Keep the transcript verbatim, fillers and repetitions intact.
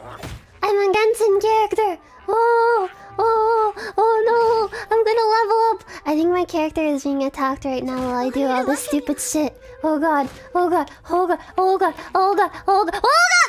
I'm a Genshin character. Oh, oh, oh no! I'm gonna level up. I think my character is being attacked right now while I do all this stupid shit. Oh god! Oh god! Oh god! Oh god! Oh god! Oh god! Oh god!